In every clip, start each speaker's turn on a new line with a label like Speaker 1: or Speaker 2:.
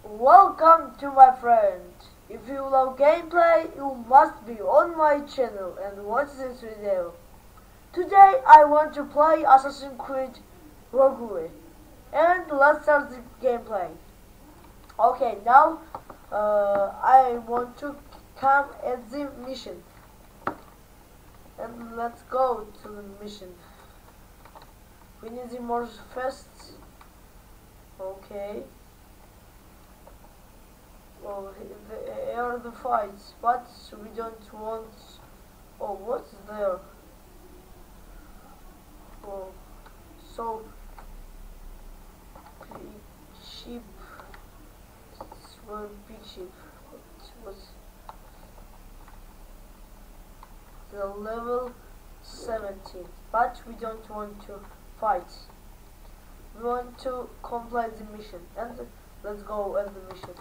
Speaker 1: Welcome to my friend. If you love gameplay, you must be on my channel and watch this video. Today I want to play Assassin's Creed Rogue, and let's start the gameplay. Okay, now I want to come at the mission, and let's go to the mission. We need the more fast. Okay. Oh, they are the fights, but we don't want. Oh, what's there? Oh, so big sheep. It's very big sheep. What was the level 17? But we don't want to fight. We want to complete the mission, and let's go at the mission.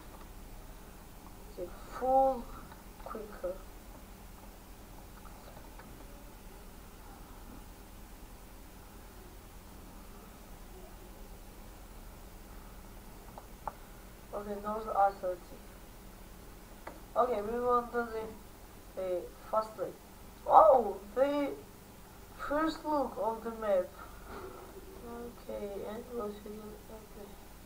Speaker 1: Full quicker. Okay, those are 30. Okay, we want to the fastly. Oh, the first look of the map. Okay, and we'll see. Okay.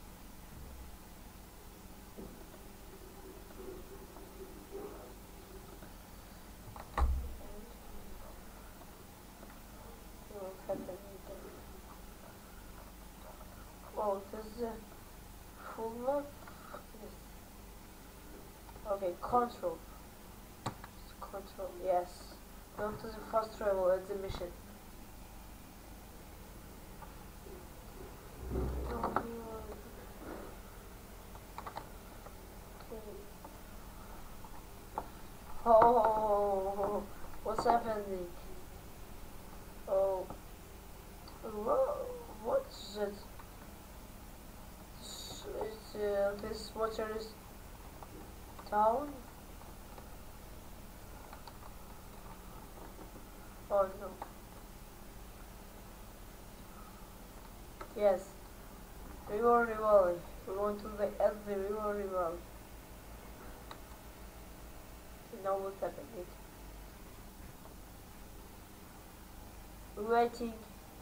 Speaker 1: Oh, this is a full map? Yes. Okay, control. Control, yes. Go to the fast travel at the mission. Oh, what's happening? Oh, what is it? This water is down. Oh no. Yes, river Rivali. We want to at the river Rivali. Now what's happening? We're waiting.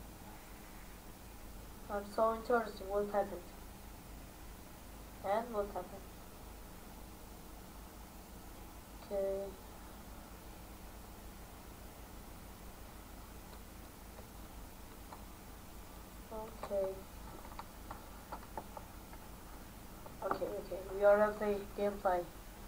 Speaker 1: I'm so interested what happened. And what happened? Okay. Okay, we are at the gameplay.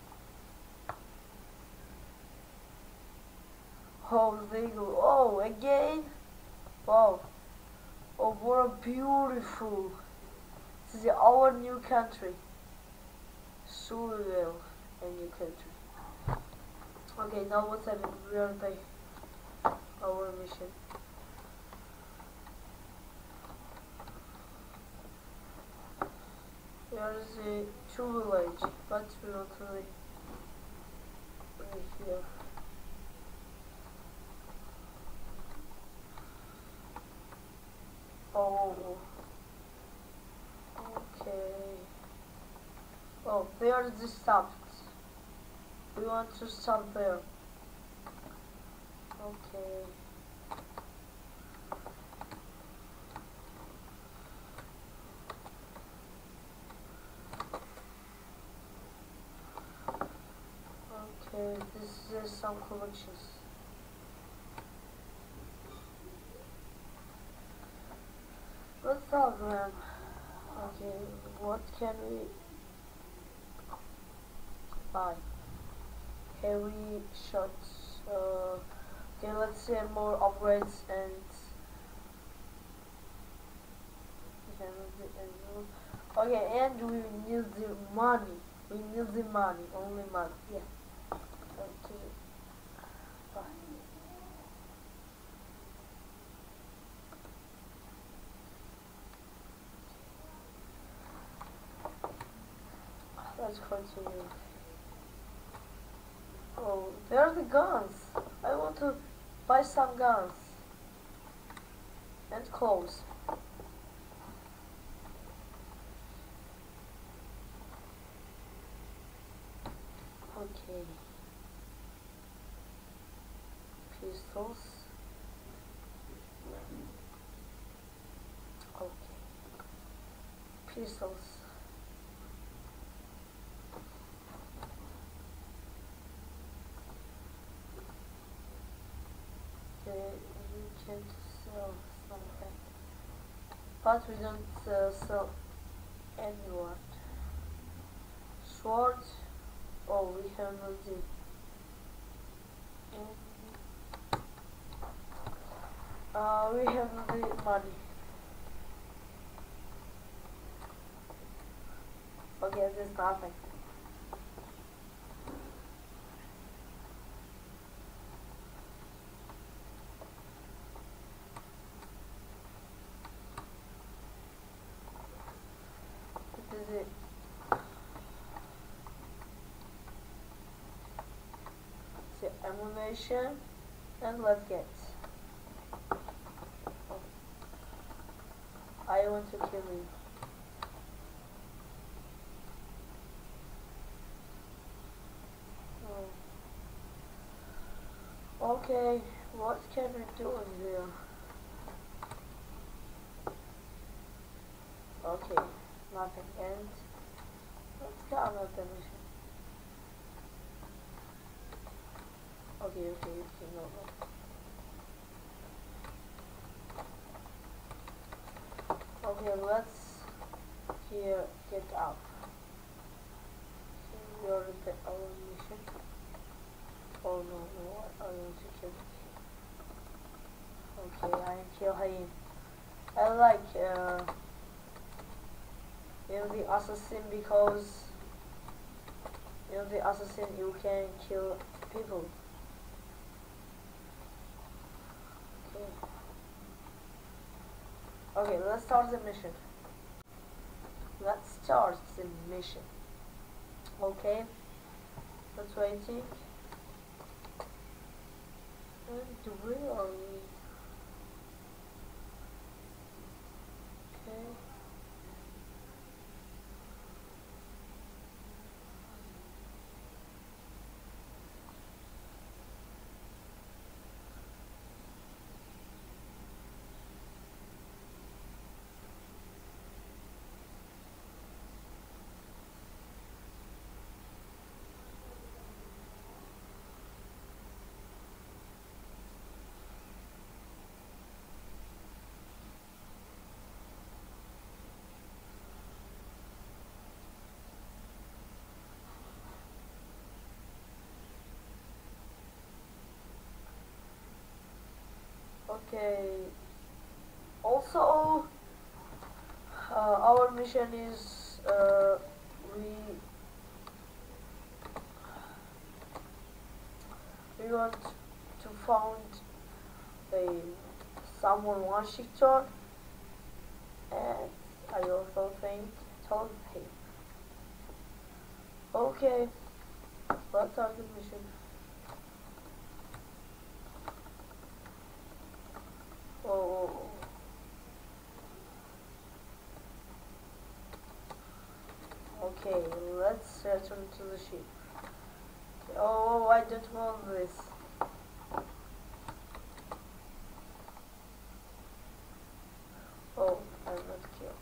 Speaker 1: Oh, there you go. Oh, again? Wow. Oh, what a beautiful. This is our new country. Surreal, a new country. Okay, now what's happening? We are at our mission. There is a true village, but we don't really here. Oh, okay. Oh, there is the stopped. We want to stop there. Okay. Okay, this is some collections. Let's talk, man. Okay, what can we buy? Heavy shots. Okay, let's see more upgrades and. Okay, and we need the money. We need the money, only money. Yeah. Okay. Bye. Let's continue. Oh, there are the guns. I want to buy some guns and clothes. pistols. Okay, pistols. Okay, we can sell something, but we don't sell anyone. Sword. Oh, we have no D. We have the money. Okay, there's nothing. This is it. So ammunition, and let's get. Oh, I want to kill you. Oh. Okay, what can we do in here? Okay, nothing. And let's get another mission. Okay, no. Okay, let's here get up. So we are at our mission. Oh no, I want to kill him. Okay, I kill him. I like the assassin because the assassin you can kill people. Okay, let's start the mission. Okay, that's waiting. And where are we? Okay. Okay. Also, our mission is we want to found a someone Washington, and I also think told him. Okay, let's start the mission. Oh. Okay, let's return to the ship. Oh, I don't want this. Oh, I'm not killed.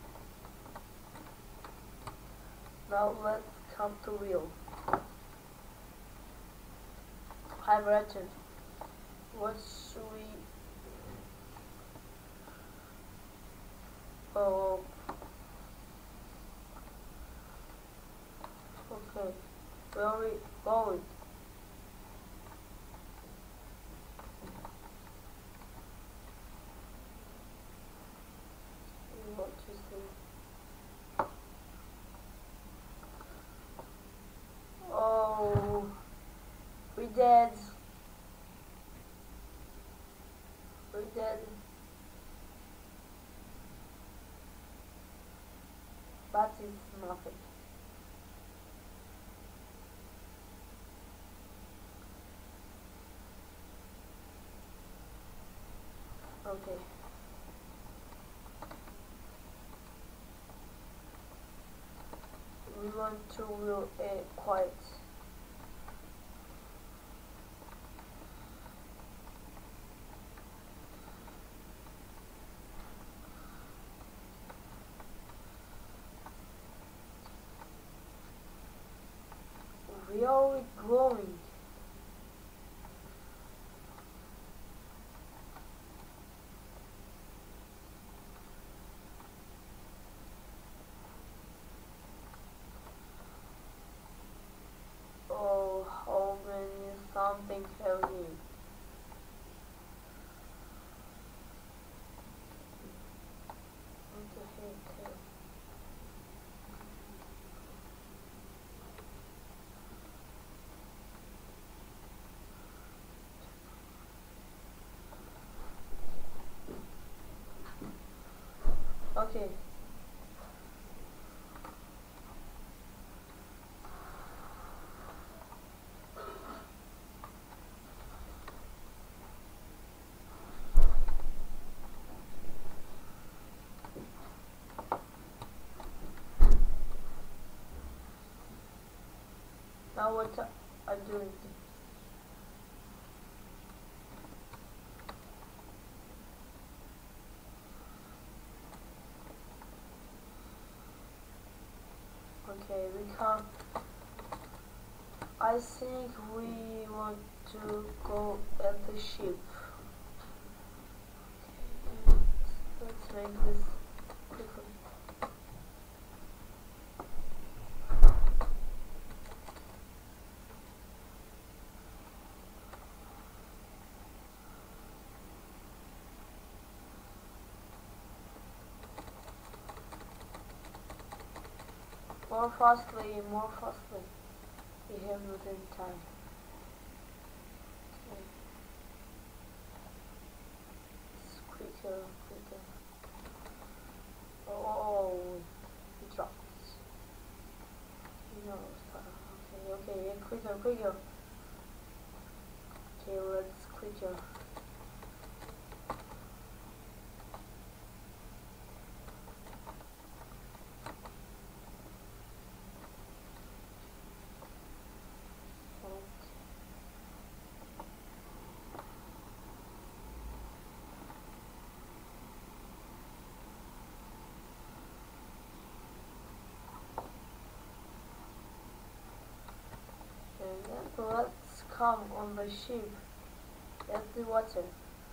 Speaker 1: Now let's come to wheel. I'm returned. What should we... Oh. Okay. Where are we going? What to see? Oh, we dead. We dead. But it's nothing. Okay. We want to real quiet. are we going? Oh, how many something heavy. What the heck? Okay. Now what I doing? Okay, we come. I think we want to go at the ship. Okay, let's make this quickly. More fastly, more fastly. We have not any time. Okay. It's quicker, quicker. Oh, it dropped. No, okay, yeah, quicker, quicker. Okay, let's quicker. And then let's come on the ship at the water.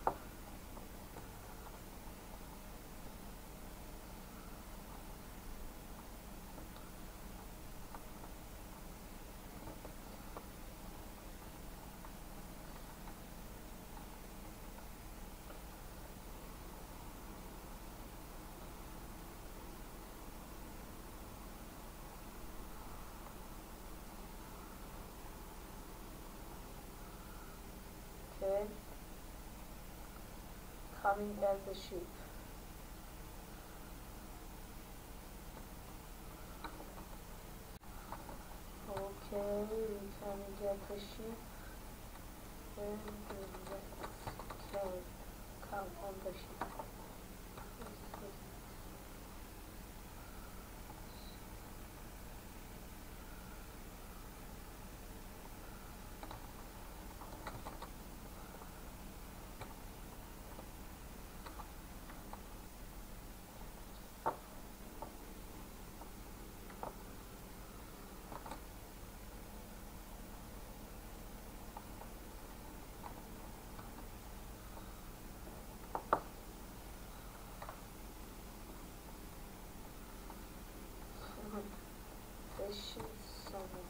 Speaker 1: Okay. Coming at the ship. Okay, we can get the ship and let's can come on the ship. The ship's somewhere.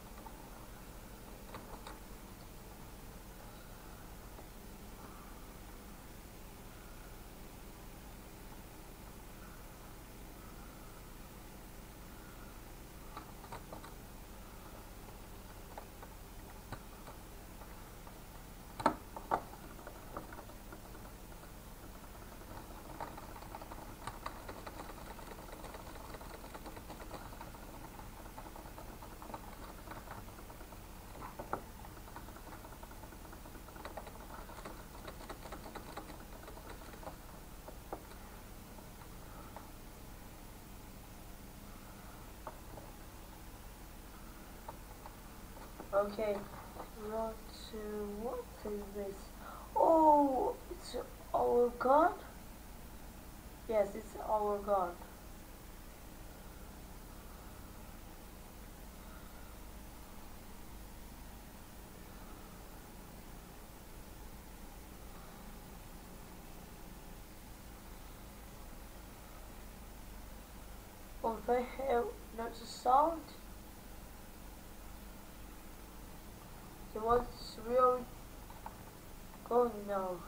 Speaker 1: Okay, what is this? Oh, it's our god? Yes, it's our god. if I have not a sound, then what's really going now?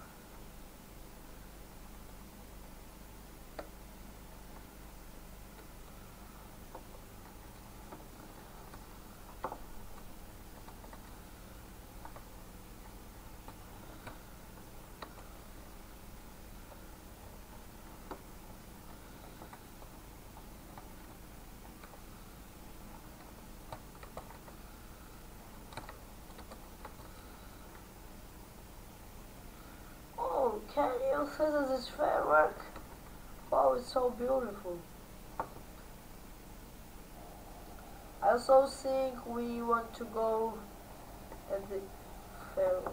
Speaker 1: Oh, can you see this firework? Wow, it's so beautiful. I also think we want to go at the firework.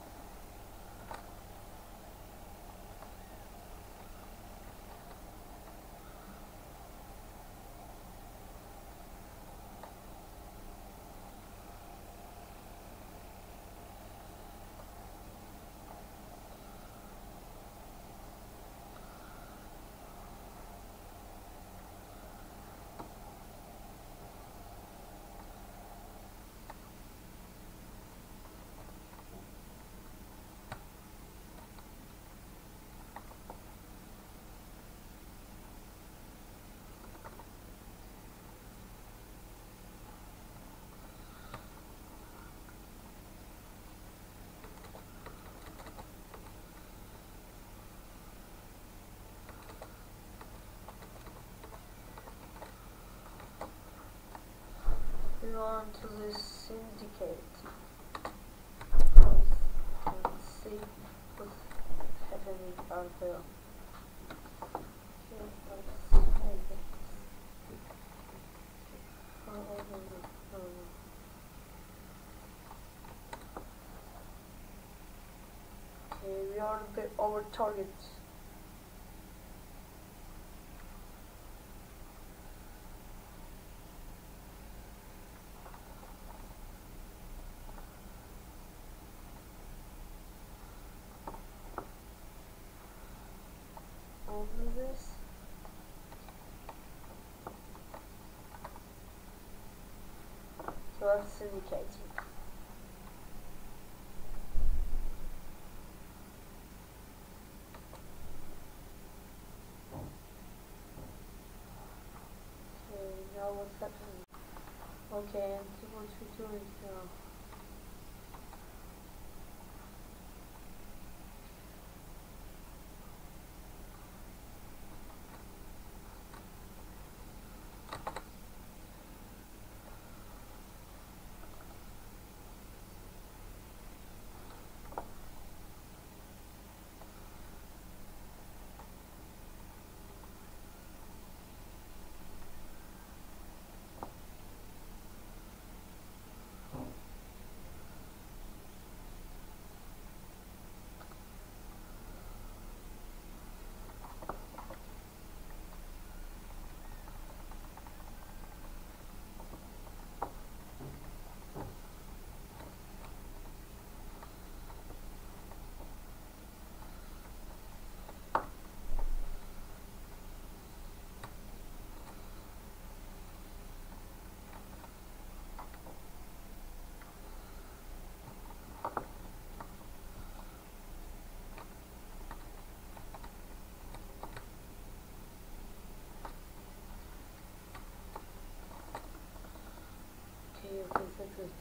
Speaker 1: We want to the syndicate. Let's see what's happening out there. Okay, let's make it. Oh, no. Okay, we are a bit over target. Over this. So that's syndicating. Okay, now what's happening? Okay, and see what we're doing now. Okay, that's it.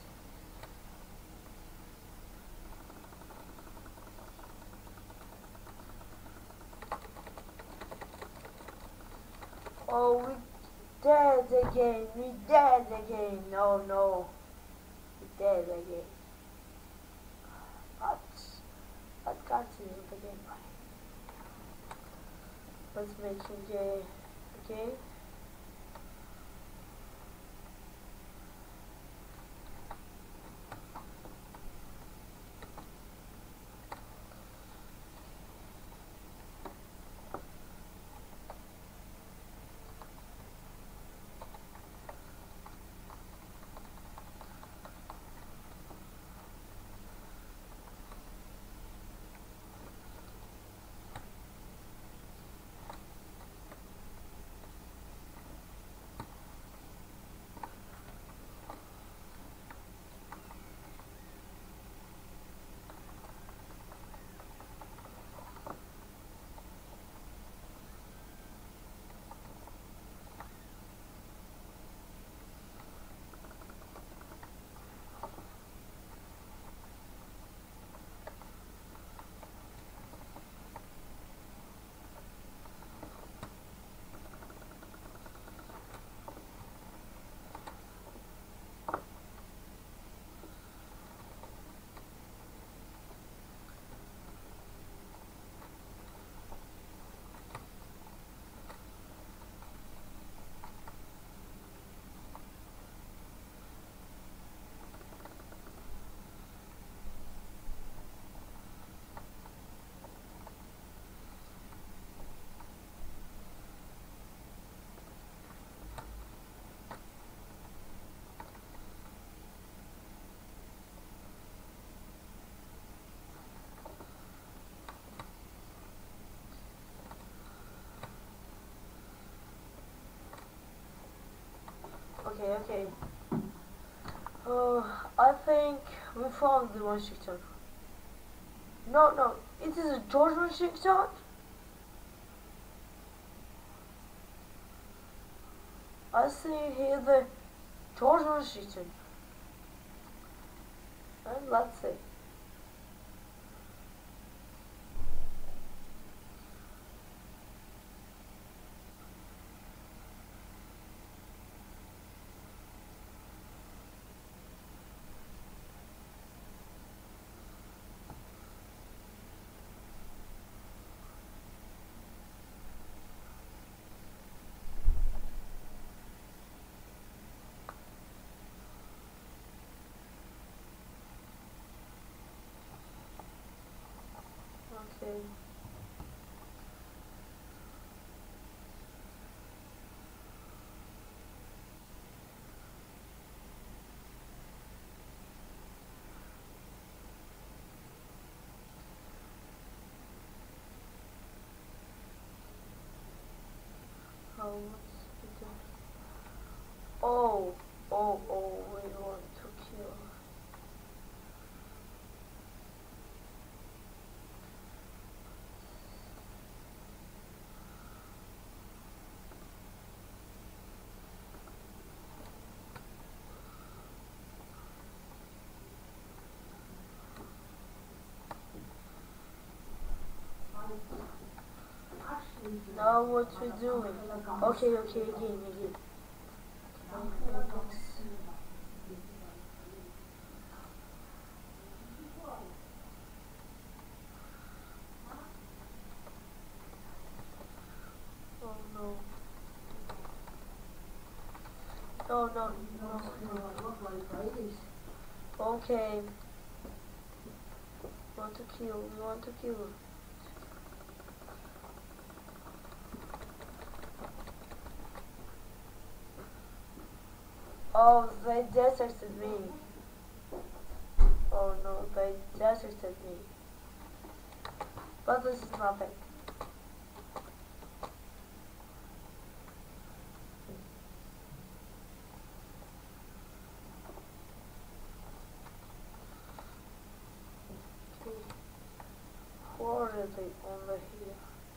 Speaker 1: Oh, we dead again. We dead again. No, no. We dead again. But continue the gameplay. Let's make a okay. Okay. I think we found the Washington. No, it is a George Washington. I see here the George Washington. And let's see. Okay. How much is it? Oh, we want to kill. Now what we doing? Okay, again. Oh no. No. Okay. We want to kill. Oh, they deserted me. Oh no, they deserted me. But this is nothing. Okay. Where are they over here?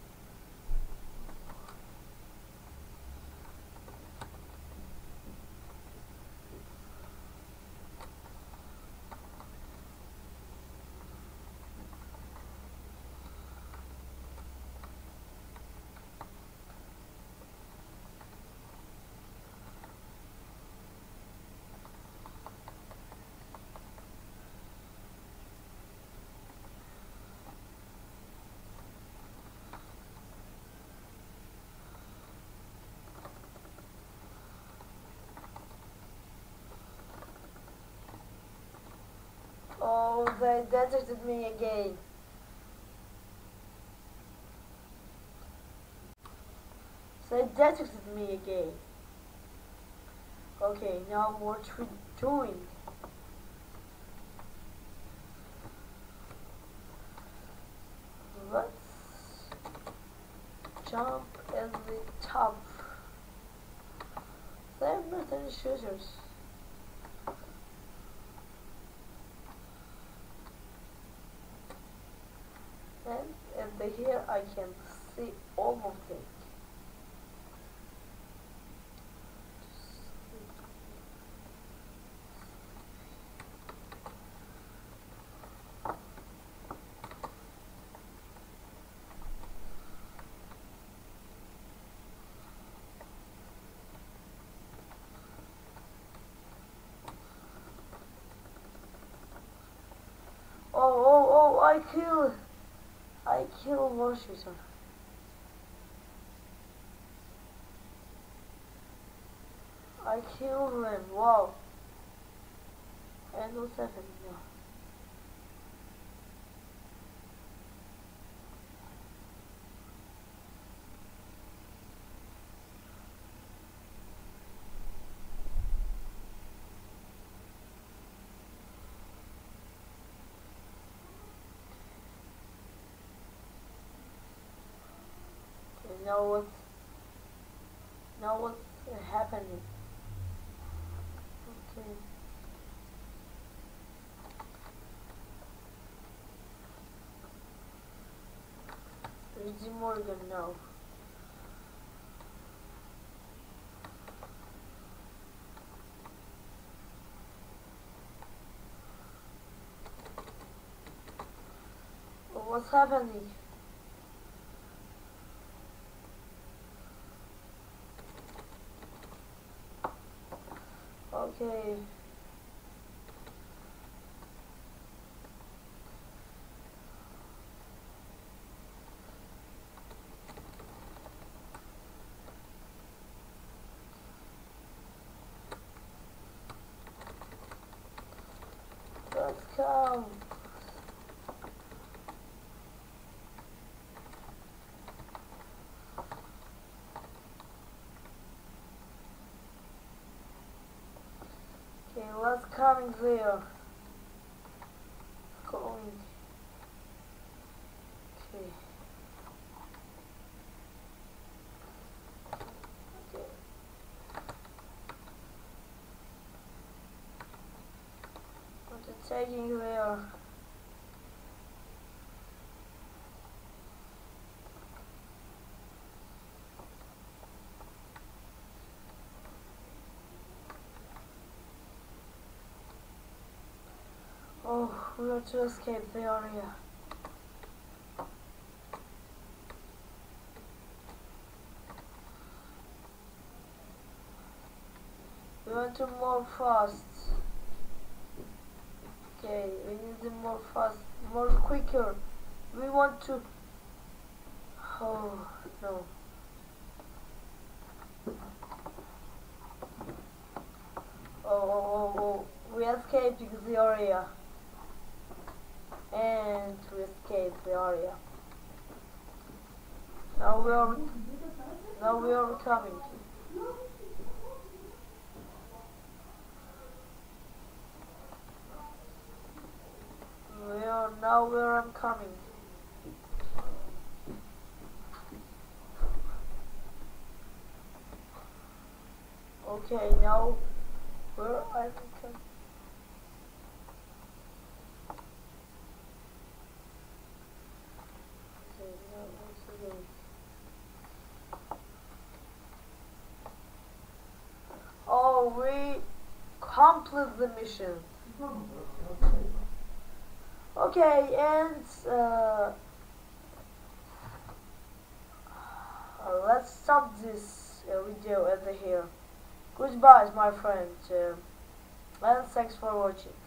Speaker 1: Oh, they deserted me again. They deserted me again. Okay, now what we doing? Let's jump at the top. They have not any shooters. And if they here I can see all of them. Oh, I killed Washington. I killed him, wow. And what's happening now? Okay, now what's happening? Okay. Is Morgan now? What's happening? Okay. Let's come. Okay, what's coming there? Going. Okay. Okay. What's it taking there? Oh, we have to escape the area. We want to move fast. Okay, we need to more fast, more quicker. We want to. Oh no. Oh, we escaped the area. And we escaped the area. Now we are coming. Now where I'm coming. Okay, now where I'm coming. Okay, now once again. Oh, we complete the mission. Okay, and let's stop this video at here. Goodbye, my friend, and thanks for watching.